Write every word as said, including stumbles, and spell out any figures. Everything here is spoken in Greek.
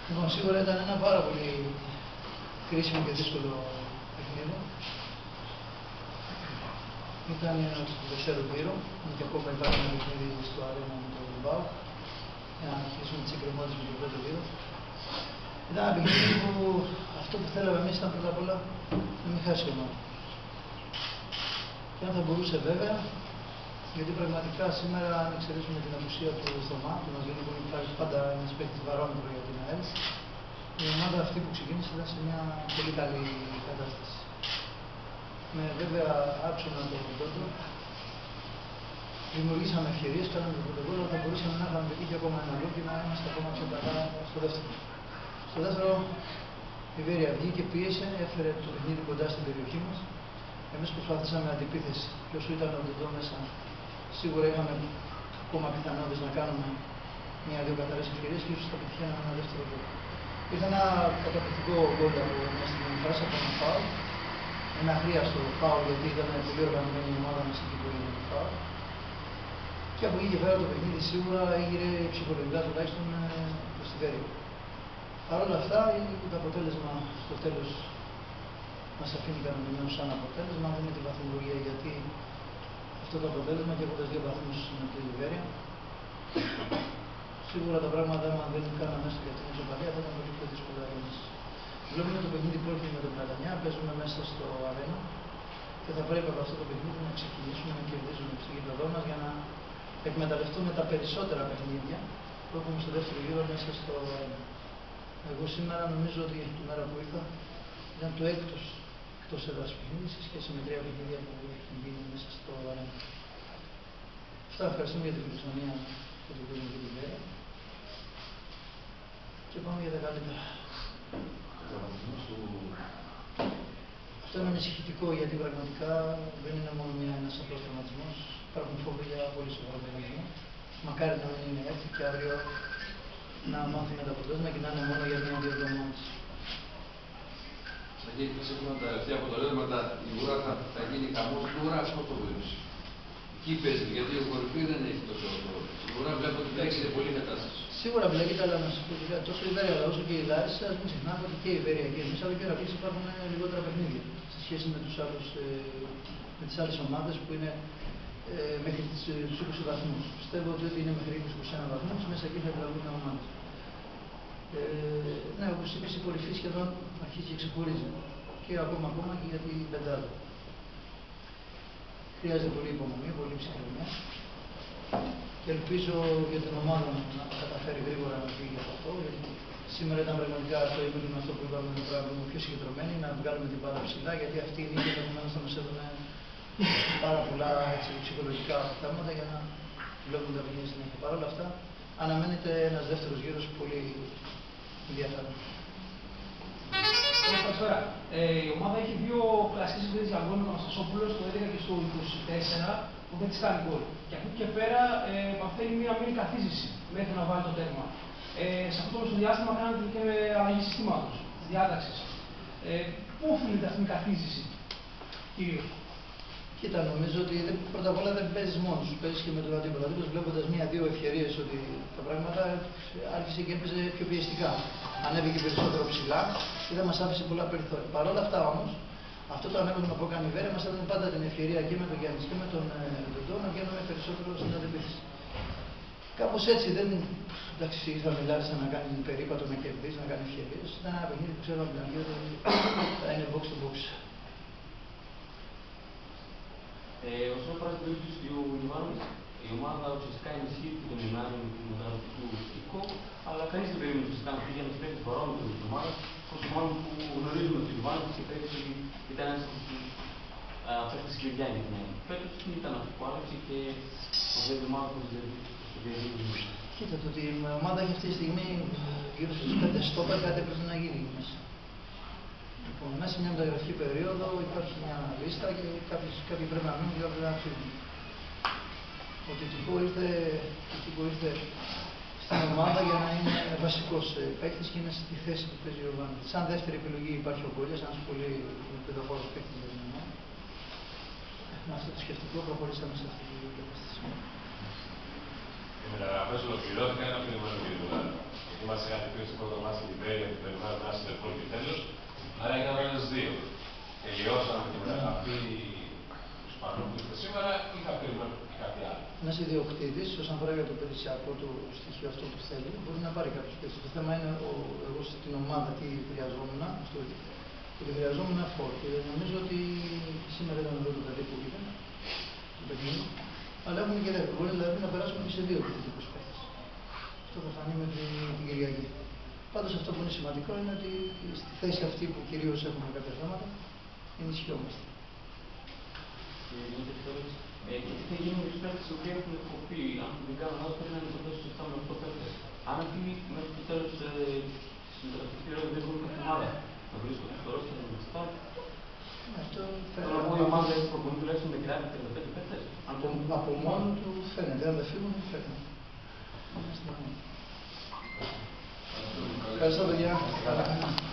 Λοιπόν, σίγουρα ήταν ένα πάρα πολύ κρίσιμο και δύσκολο παιχνίδι. Ήταν ένα δευτέρο γύρο, και ακόμα υπάρχει ένα παιχνίδι στο αρένα με τον Μπάου, για να αρχίσουμε τις εκκρεμότητες με τον πρώτο γύρο. Ήταν ένα παιχνίδι που αυτό που θέλαμε εμείς ήταν πρώτα απ' όλα να μην χάσει η ομάδα. Και αν θα μπορούσε βέβαια, γιατί πραγματικά σήμερα, αν εξαιρέσουμε την απουσία του Θωμά, του Μαζίνου που υπάρχει πάντα ένας παίκτης βαρόμετρο για την ΑΕΛ, η ομάδα αυτή που ξεκίνησε ήταν σε μια πολύ καλή κατάσταση. Με βέβαια άξονα το πρώτο, δημιουργήσαμε ευκαιρίες, κάναμε το πρώτο γκολ, αλλά θα μπορούσαμε να είχαμε πετύχει ακόμα ένα γκολ και να είμαστε ακόμα πιο καλά στο δεύτερο. Στο δεύτερο, η Βέρεια βγήκε, πίεσε, έφερε το παιχνίδι κοντά στην περιοχή μας. Εμείς προσπαθήσαμε αντιπίθεση. Και όσο ήταν ο Ντεντό μέσα, σίγουρα είχαμε ακόμα πιθανότητες να κάνουμε μια-δύο καθαρές ευκαιρίες και ίσως θα πετυχαίναμε ένα δεύτερο γκολ. Ήρθε ένα καταπληκτικό γκολ από μια στιγμή φάση από ένα φάουλ. Ένα αχρίαστο φάουλ, γιατί ήταν πολύ οργανωμένη η ομάδα μας εκεί που έγινε το φάουλ. Και από εκεί και πέρα το παιχνίδι σίγουρα έγινε ψυχολογικά τουλάχιστον προς τη Βέρεια. Παρ' όλα αυτά, το αποτέλεσμα στο τέλος μας αφήνει ικανοποιημένους σαν αποτέλεσμα. Δεν είναι τη βαθμολογία, γιατί αυτό το αποτέλεσμα και έχοντας δύο βαθμούς με τη Βέρεια, σίγουρα τα πράγματα, άμα δεν κάναμε μέσα για την ισοπαλία, θα ήταν πολύ πιο δύσκολα για εμάς. Βλέπουμε το παιχνίδι που έρχεται με τον Πλατανιά, παίζουμε μέσα στο αρένα και θα πρέπει από αυτό το παιχνίδι να ξεκινήσουμε να κερδίζουμε στο γήπεδό μας για να εκμεταλλευτούμε τα περισσότερα παιχνίδια που έχουμε στο δεύτερο γύρο μέσα στο αρένα. Εγώ σήμερα νομίζω ότι τη μέρα που ήρθα ήταν το έκτος εκτός έδρας παιχνίδι σε σχέση με τρία παιχνίδια που έχουν γίνει μέσα στο αρένα. Αυτά, ευχαριστούμε για την φιλοξενία και τον κόσμο και την Βέρεια. Και πάμε για τα καλύτερα. Αυτό είναι ανησυχητικό, γιατί πραγματικά δεν είναι μόνο μια, ένας απλός τραυματισμός. Υπάρχουν φόβοι για πολύ σοβαρό τραυματισμό. Μακάρι να μην είναι έτσι και αύριο να μάθει με τα αποτέλεσμα και να είναι μόνο για μια-δύο εβδομάδες. Σαγγί, σύμφωνα με τα τελευταία αποτελέσματα, η Βούρα θα, θα γίνει χαμός. Η Βούρα, πώς το βλέπεις? Εκεί παίζει, γιατί ο κορυφή δεν έχει τόσο χρόνο. Η Βούρα βλέπω ότι μπλέκεται πολύ κατάσταση. Σίγουρα μπλέκεται, αλλά να σα πω ότι τόσο η Βέρεια όσο και η Λάρισα, ας μην ξεχνάμε ότι και η Βέρεια και εμείς, αλλά και ο Ηρακλής υπάρχουν λιγότερα παιχνίδια σε σχέση με, τους άλλους, ε, με τις άλλες ομάδες που είναι ε, μέχρι τους είκοσι βαθμούς. Πιστεύω ότι είναι μέχρι είκοσι με είκοσι ένα βαθμούς, μέσα εκεί θα εκλαγούν τα ομάδες. Ε, ναι, όπως είπες, η κορυφή σχεδόν αρχίζει και ξεχωρίζει. Και ακόμα ακόμα και για την πεντάδα. Χρειάζεται πολύ υπομονή, πολύ ψυχραιμία. Και ελπίζω για την ομάδα μας να καταφέρει γρήγορα να φύγει από αυτό. Γιατί σήμερα ήταν πραγματικά το ήμουν αυτό που είπαμε να πράγματι πιο συγκεντρωμένοι, να βγάλουμε την μπάλα ψηλά. Γιατί αυτή η νίκη ενδεχομένως θα μας έδωνε πάρα πολλά έτσι, ψυχολογικά θέματα για να βλέπουν τα παιχνίδια συνέχεια. Παρ' όλα αυτά, αναμένεται ένας δεύτερος γύρος πολύ ενδιαφέρον. Καλησπέρα. Ε, η ομάδα έχει δύο κλασικές ευκαιρίες για γκολ με τον Αναστασόπουλο στο έντεκα και στο είκοσι τέσσερα που δεν της κάνει γκολ. Και από εκεί και πέρα ε, μαθαίνει μια μήνυ καθίζηση μέχρι να βάλει το τέρμα. Ε, σε αυτό το διάστημα κάνετε και αλλαγή συστήματος, της διάταξης. Ε, πού οφείλεται αυτή η καθίζηση, κυρίως? Κοίτα, νομίζω ότι πρώτα απ' όλα δεν παίζεις μόνος σου, παίζεις και με τον αντίπαλο. Αντίπαλος βλέποντας μία-δύο ευκαιρίες ότι τα πράγματα άρχισε και έπαιζε πιο πιεστικά. Ανέβηκε περισσότερο ψηλά και δεν μας άφησε πολλά περιθώρια. Παρ' όλα αυτά όμως, αυτό το ανέβημα που έκανε η Βέρεια μας έδωσε πάντα την ευκαιρία και με τον Γιάννη και με τον Ντοντό να βγαίνουμε περισσότερο στην αντεπίθεση. Κάπως έτσι δεν. Εντάξει, ήρθαμε Λάρισα να κάνει περίπατο, να κερδίσει, να κάνει ευκαιρίες. Ήταν ένα παιχνίδι που ξέρω από την αρχή ότι θα είναι box to box. Ε, όσον αφορά την περίπτωση του Ιωάννη, η ομάδα ουσιαστικά ενισχύει τον Ιωάννη με την μεταγραφή του Κίκο, αλλά κανείς δεν περίμενε ουσιαστικά να πήγαινε να παίξει βαρόμετρο της ομάδας, όσο μάλλον που γνωρίζουμε ότι ο Ιωάννη και πέρυσι ότι ήταν ένας από τους παίκτες κλειδιά για την ΑΕΚ. Φέτος τι ήταν αυτό που άλλαξε και το βλέπει η ομάδα που στο διαδίκτυο. Κοίτα, το ότι η ομάδα έχει αυτή τη στιγμή γύρω στους πέντε στόπερ, κάτι έπρεπε να γίνει μέσα. Λοιπόν, μέσα σε μια μεταγραφική περίοδο υπάρχει μια λίστα και κάποιοι, κάποιοι πρέπει να μείνουν και κάποιοι πρέπει να φύγουν. Ο Τιτικό ήρθε, ήρθε στην ομάδα για να είναι βασικός παίκτης και είναι στη θέση που παίζει ο Ιωάννη. Σαν δεύτερη επιλογή υπάρχει ο Κόλλιας, ένας πολύ παιδοφόρος παίκτης για την ομάδα. Με αυτό το σκεφτικό προχωρήσαμε σε αυτή την κατάσταση. Οι μεταγραφές ολοκληρώθηκαν, ένα πνεύμα του είμαστε κάτι πιο στην πρώτο μάτι στην Ιβέρια που περιμένουμε να είναι στο και τέλος. Άρα έγιναν ένας δύο. Τελειώσαμε την μεταγραφή του Ισπανού που ήρθε σήμερα ή θα περιμένουμε κάτι άλλο. Ένα ιδιοκτήτη, όσον αφορά για το περιουσιακό του στοιχείο αυτό που θέλει, μπορεί να πάρει κάποιου παίκτε. Το θέμα είναι ο, εγώ στην ομάδα τι χρειαζόμουν, στο, ότι χρειαζόμουν φόρ. Και νομίζω ότι σήμερα ήταν εδώ το παιδί που ήταν, το παιχνίδι, αλλά έχουμε και δεύτερο. Μπορεί δηλαδή να περάσουμε και σε δύο κριτικού παίκτε. Αυτό θα φανεί με την, την Κυριακή. Πάντως αυτό που είναι σημαντικό είναι ότι στη θέση αυτή που κυρίως έχουμε κάποια θέματα, ενισχυόμαστε. Ε, και τι θα γίνει με τους παίκτες που έχουν κοπεί, αν δεν κάνω λάθος, πρέπει να είναι κοντά στους επτά με οκτώ παίκτες. Αν αυτοί μέχρι το τέλος της μεταγραφικής περίοδου δεν έχουν κάποια ομάδα να βρίσκονται στο ρόστερ με επτά, Αυτό θέλω να πω η ομάδα έχει προπονεί τουλάχιστον με τριάντα με τριάντα πέντε παίκτες. Από, από μόνο του φαίνεται, αν δεν φύγουν, δεν φαίνεται. Ευχαριστώ, παιδιά.